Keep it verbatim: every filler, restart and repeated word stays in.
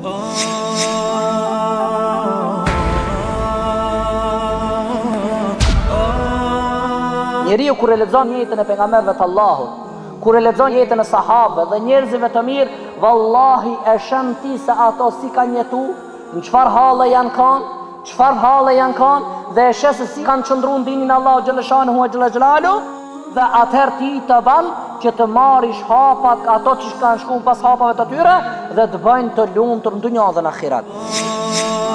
Njeriu kur e lexon jetën e pejgamberëve të Allahut, kur e lexon jetën e sahabëve dhe njerëzve të mirë, vallahi e shën ti se ato si kanë jetu, në çfarë halle janë kanë, çfarë halle janë kanë, dhe e sheh se si kanë qëndruar në dinin Allahu xhaleshanuhu ve xhelalu, dhe atëherë ti të ban që të marrish hapat ato që kanë shkuar pas hapave të tyre dhe të bëjnë të lumtur në dunjë dhe në ahiret.